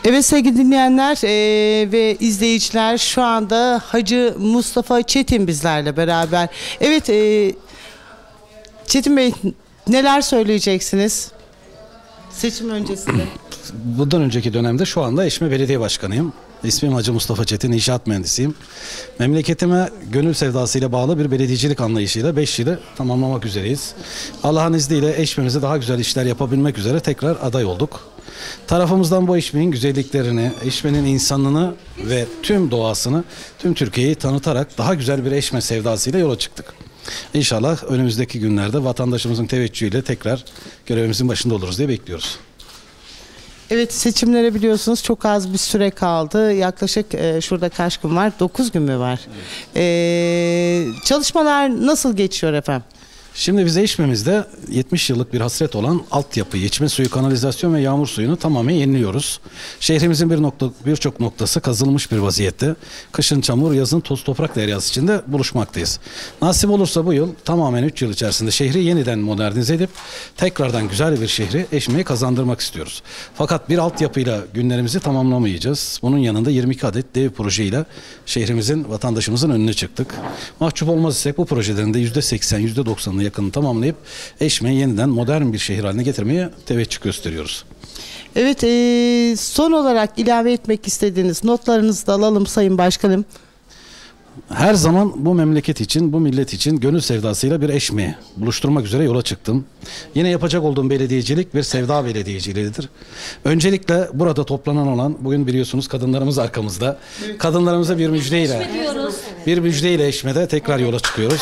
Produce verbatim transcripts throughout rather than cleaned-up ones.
Evet sevgili dinleyenler eee, ve izleyiciler, şu anda Hacı Mustafa Çetin bizlerle beraber. Evet eee, Çetin Bey, neler söyleyeceksiniz seçim öncesinde? Bundan önceki dönemde şu anda Eşme Belediye Başkanıyım. İsmim Hacı Mustafa Çetin, inşaat mühendisiyim. Memleketime gönül sevdasıyla bağlı bir belediyecilik anlayışıyla beş yılı tamamlamak üzereyiz. Allah'ın izniyle Eşme'mize daha güzel işler yapabilmek üzere tekrar aday olduk. Tarafımızdan bu Eşme'nin güzelliklerini, Eşme'nin insanını ve tüm doğasını, tüm Türkiye'yi tanıtarak daha güzel bir Eşme sevdasıyla yola çıktık. İnşallah önümüzdeki günlerde vatandaşımızın teveccühüyle tekrar görevimizin başında oluruz diye bekliyoruz. Evet, seçimlere biliyorsunuz çok az bir süre kaldı. Yaklaşık e, şurada kaç gün var? dokuz gün mü var? Evet. E, çalışmalar nasıl geçiyor efendim? Şimdi biz Eşme'mizde yetmiş yıllık bir hasret olan altyapıyı, içme suyu, kanalizasyon ve yağmur suyunu tamamen yeniliyoruz. Şehrimizin bir nokta, birçok noktası kazılmış bir vaziyette. Kışın çamur, yazın toz toprak deryası içinde buluşmaktayız. Nasip olursa bu yıl tamamen üç yıl içerisinde şehri yeniden modernize edip tekrardan güzel bir şehri Eşme'ye kazandırmak istiyoruz. Fakat bir altyapıyla günlerimizi tamamlamayacağız. Bunun yanında yirmi iki adet dev projeyle şehrimizin, vatandaşımızın önüne çıktık. Mahcup olmaz isek bu projelerin de yüzde seksen, yüzde doksanını yakını tamamlayıp Eşme'yi yeniden modern bir şehir haline getirmeye teveccüh gösteriyoruz. Evet, e, son olarak ilave etmek istediğiniz notlarınızı da alalım Sayın Başkanım. Her zaman bu memleket için, bu millet için gönül sevdasıyla bir Eşme'yi buluşturmak üzere yola çıktım. Yine yapacak olduğum belediyecilik bir sevda belediyeciliğidir. Öncelikle burada toplanan olan, bugün biliyorsunuz kadınlarımız arkamızda. Kadınlarımıza bir müjdeyle, bir müjdeyle Eşme'de tekrar yola çıkıyoruz.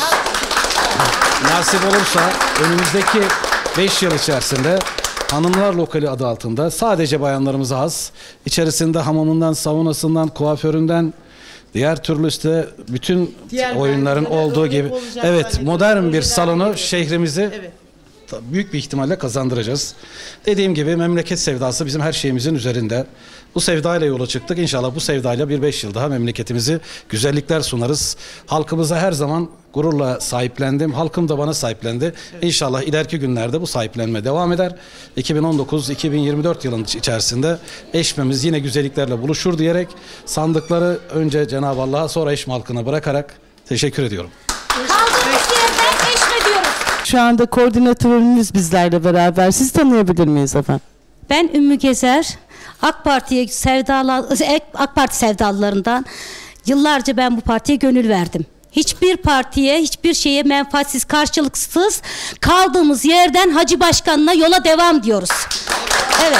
Nasip olursa önümüzdeki beş yıl içerisinde Hanımlar Lokali adı altında sadece bayanlarımıza has, içerisinde hamamından, saunasından, kuaföründen, diğer türlü işte bütün diğer oyunların olduğu gibi, evet, modern bir salonu şehrimizi evet, büyük bir ihtimalle kazandıracağız. Dediğim gibi memleket sevdası bizim her şeyimizin üzerinde. Bu sevdayla yola çıktık. İnşallah bu sevdayla bir beş yıl daha memleketimizi güzellikler sunarız. Halkımıza her zaman gururla sahiplendim. Halkım da bana sahiplendi. Evet. İnşallah ileriki günlerde bu sahiplenme devam eder. iki bin on dokuz iki bin yirmi dört yılının içerisinde Eşme'miz yine güzelliklerle buluşur diyerek sandıkları önce Cenab-ı Allah'a, sonra Eşme halkına bırakarak teşekkür ediyorum. Kaldığımız yerden Eşme diyoruz. Şu anda koordinatörümüz bizlerle beraber. Sizi tanıyabilir miyiz efendim? Ben Ümmü Gezer. AK Parti'ye sevdalı, AK Parti sevdalılarından yıllarca ben bu partiye gönül verdim. Hiçbir partiye, hiçbir şeye menfaatsiz, karşılıksız kaldığımız yerden Hacı Başkan'la yola devam diyoruz. Evet.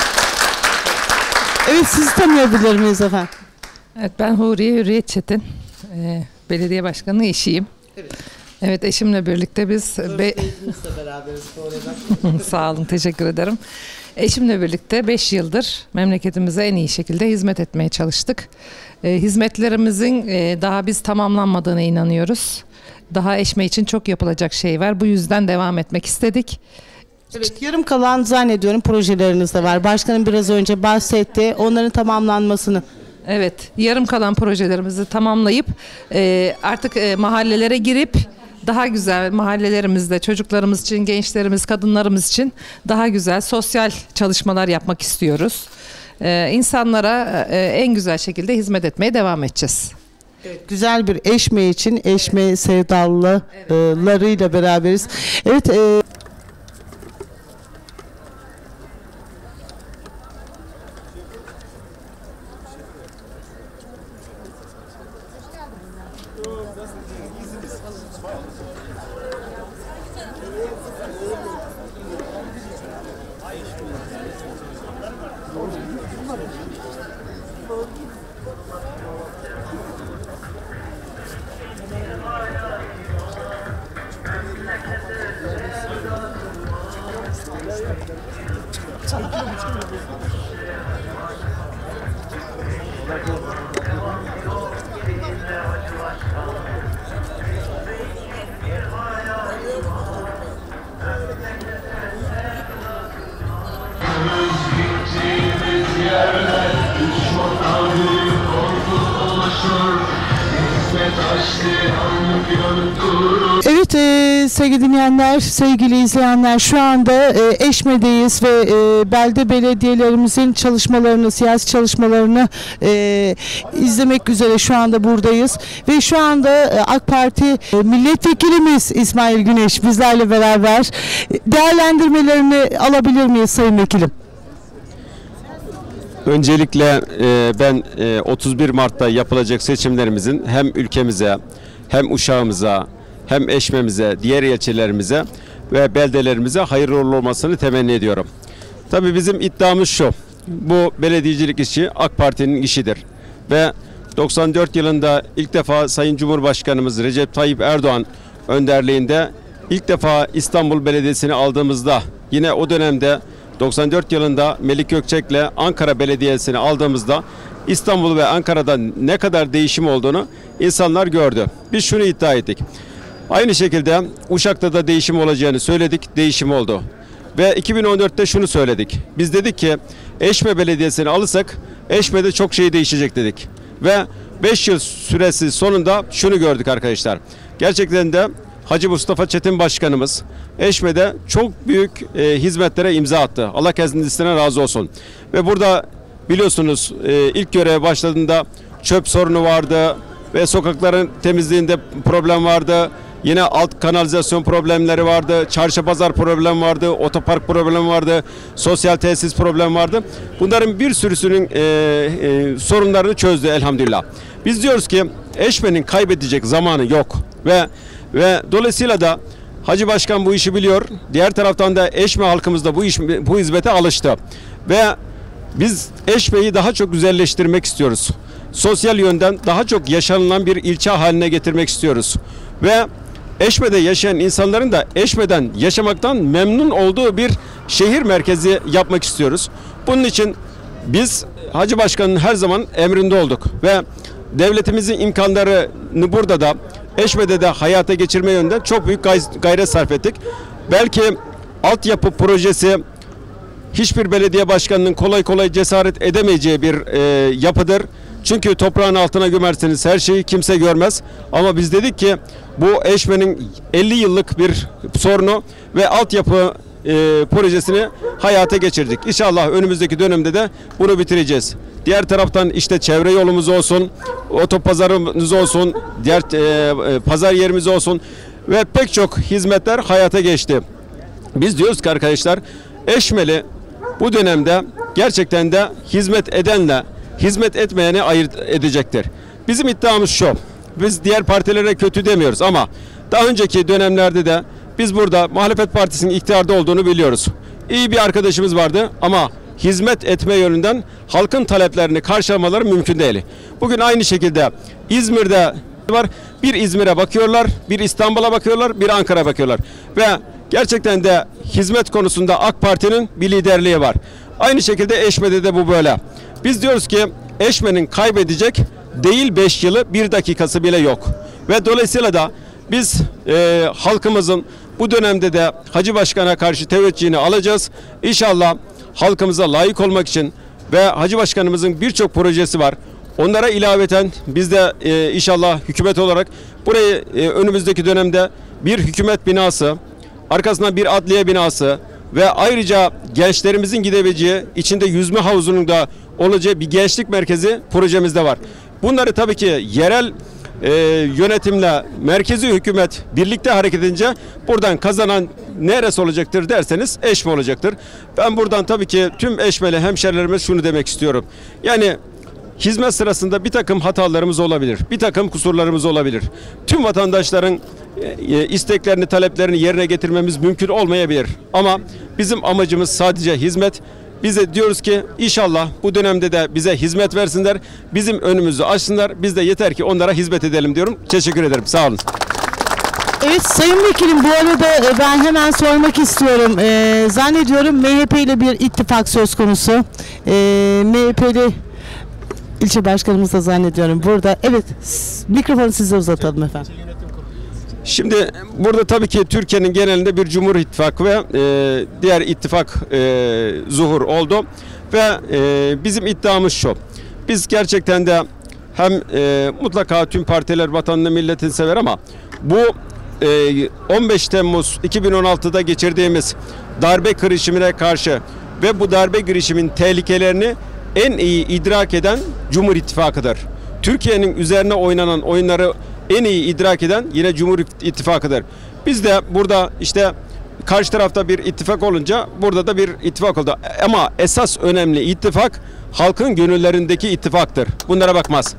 Evet, sizi tanıyabilir miyiz efendim? Evet, ben Huriye Hürriyet Çetin. Ee, belediye başkanı eşiyim. Evet. Evet, eşimle birlikte biz be... beraberiz. Sağ olun, teşekkür ederim. Eşimle birlikte beş yıldır memleketimize en iyi şekilde hizmet etmeye çalıştık. E, hizmetlerimizin e, daha biz tamamlanmadığına inanıyoruz. Daha Eşme için çok yapılacak şey var. Bu yüzden devam etmek istedik. Evet, yarım kalan zannediyorum projeleriniz de var. Başkanım biraz önce bahsetti. Onların tamamlanmasını. Evet, yarım kalan projelerimizi tamamlayıp e, artık e, mahallelere girip daha güzel mahallelerimizde çocuklarımız için, gençlerimiz, kadınlarımız için daha güzel sosyal çalışmalar yapmak istiyoruz. Ee, insanlara e, en güzel şekilde hizmet etmeye devam edeceğiz. Evet, güzel bir Eşme için Eşme sevdalılarıyla beraberiz. Evet. E Evet Evet e, sevgili dinleyenler, sevgili izleyenler, şu anda e, Eşme'deyiz ve e, belde belediyelerimizin çalışmalarını, siyasi çalışmalarını e, izlemek üzere şu anda buradayız. Ve şu anda e, AK Parti e, milletvekilimiz İsmail Güneş bizlerle beraber. Değerlendirmelerini alabilir miyiz Sayın Vekilim? Öncelikle e, ben e, otuz bir Mart'ta yapılacak seçimlerimizin hem ülkemize hem Uşağımıza hem Eşme'mize, diğer ilçelerimize ve beldelerimize hayırlı uğurlu olmasını temenni ediyorum. Tabii bizim iddiamız şu, bu belediyecilik işi AK Parti'nin işidir. Ve doksan dört yılında ilk defa Sayın Cumhurbaşkanımız Recep Tayyip Erdoğan önderliğinde ilk defa İstanbul Belediyesi'ni aldığımızda, yine o dönemde doksan dört yılında Melik Gökçek'le Ankara Belediyesi'ni aldığımızda İstanbul ve Ankara'da ne kadar değişim olduğunu insanlar gördü. Biz şunu iddia ettik. Aynı şekilde Uşak'ta da değişim olacağını söyledik, değişim oldu. Ve iki bin on dörtte şunu söyledik. Biz dedik ki Eşme Belediyesi'ni alırsak Eşme'de çok şey değişecek dedik. Ve beş yıl süresi sonunda şunu gördük arkadaşlar. Gerçekten de Hacı Mustafa Çetin Başkanımız Eşme'de çok büyük e, hizmetlere imza attı. Allah kendisine razı olsun. Ve burada biliyorsunuz e, ilk göreve başladığında çöp sorunu vardı ve sokakların temizliğinde problem vardı. Yine alt kanalizasyon problemleri vardı, çarşı pazar problemi vardı, otopark problemi vardı, sosyal tesis problemi vardı. Bunların bir sürüsünün e, e, sorunlarını çözdü elhamdülillah. Biz diyoruz ki Eşme'nin kaybedecek zamanı yok ve ve dolayısıyla da Hacı Başkan bu işi biliyor. Diğer taraftan da Eşme halkımız da bu iş bu hizmete alıştı ve biz Eşme'yi daha çok güzelleştirmek istiyoruz. Sosyal yönden daha çok yaşanılan bir ilçe haline getirmek istiyoruz ve Eşme'de yaşayan insanların da Eşme'den yaşamaktan memnun olduğu bir şehir merkezi yapmak istiyoruz. Bunun için biz Hacı Başkan'ın her zaman emrinde olduk ve devletimizin imkanlarını burada da Eşme'de de hayata geçirme yönünden çok büyük gayret sarf ettik. Belki altyapı projesi hiçbir belediye başkanının kolay kolay cesaret edemeyeceği bir e, yapıdır. Çünkü toprağın altına gömerseniz her şeyi kimse görmez. Ama biz dedik ki bu Eşme'nin elli yıllık bir sorunu ve altyapı e, projesini hayata geçirdik. İnşallah önümüzdeki dönemde de bunu bitireceğiz. Diğer taraftan işte çevre yolumuz olsun, otopazarımız olsun, diğer e, pazar yerimiz olsun ve pek çok hizmetler hayata geçti. Biz diyoruz ki arkadaşlar, Eşmeli bu dönemde gerçekten de hizmet edenle hizmet etmeyeni ayırt edecektir. Bizim iddiamız şu, biz diğer partilere kötü demiyoruz ama daha önceki dönemlerde de biz burada muhalefet partisinin iktidarda olduğunu biliyoruz. İyi bir arkadaşımız vardı ama hizmet etme yönünden halkın taleplerini karşılamaları mümkün değil. Bugün aynı şekilde İzmir'de var. Bir İzmir'e bakıyorlar, bir İstanbul'a bakıyorlar, bir Ankara'ya bakıyorlar. Ve gerçekten de hizmet konusunda AK Parti'nin bir liderliği var. Aynı şekilde Eşme'de de bu böyle. Biz diyoruz ki Eşme'nin kaybedecek değil beş yılı bir dakikası bile yok. Ve dolayısıyla da biz e, halkımızın bu dönemde de Hacı Başkan'a karşı teveccühünü alacağız. İnşallah halkımıza layık olmak için ve Hacı Başkanımızın birçok projesi var. Onlara ilaveten biz de e, inşallah hükümet olarak burayı e, önümüzdeki dönemde bir hükümet binası, arkasından bir adliye binası ve ayrıca gençlerimizin gidebileceği, içinde yüzme havuzunun da olacağı bir gençlik merkezi projemizde var. Bunları tabii ki yerel e, yönetimle merkezi hükümet birlikte hareket edince buradan kazanan neresi olacaktır derseniz Eşme olacaktır. Ben buradan tabii ki tüm Eşmeli hemşerilerime şunu demek istiyorum. Yani hizmet sırasında bir takım hatalarımız olabilir, bir takım kusurlarımız olabilir. Tüm vatandaşların e, isteklerini, taleplerini yerine getirmemiz mümkün olmayabilir. Ama bizim amacımız sadece hizmet. Biz de diyoruz ki inşallah bu dönemde de bize hizmet versinler, bizim önümüzü açsınlar. Biz de yeter ki onlara hizmet edelim diyorum. Teşekkür ederim. Sağ olun. Evet Sayın Vekilim, bu arada e, ben hemen sormak istiyorum. E, zannediyorum M H P ile bir ittifak söz konusu. E, M H P'li ilçe başkanımız da zannediyorum burada. Evet, mikrofonu size uzatalım efendim. Şimdi burada tabii ki Türkiye'nin genelinde bir Cumhur İttifakı ve e, diğer ittifak e, zuhur oldu. Ve e, bizim iddiamız şu. Biz gerçekten de hem e, mutlaka tüm partiler vatanını milletini sever ama bu on beş Temmuz iki bin on altıda geçirdiğimiz darbe girişimine karşı ve bu darbe girişimin tehlikelerini en iyi idrak eden Cumhur İttifakı'dır. Türkiye'nin üzerine oynanan oyunları en iyi idrak eden yine Cumhur İttifakı'dır. Biz de burada işte karşı tarafta bir ittifak olunca burada da bir ittifak oldu. Ama esas önemli ittifak halkın gönüllerindeki ittifaktır. Bunlara bakmaz.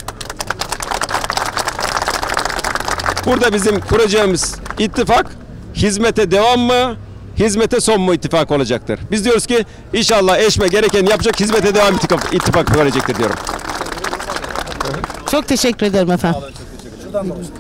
Burada bizim kuracağımız ittifak hizmete devam mı, hizmete son mu ittifak olacaktır. Biz diyoruz ki inşallah eşme gereken yapacak, hizmete devam ittifak, ittifak verecektir diyorum. Çok teşekkür ederim efendim.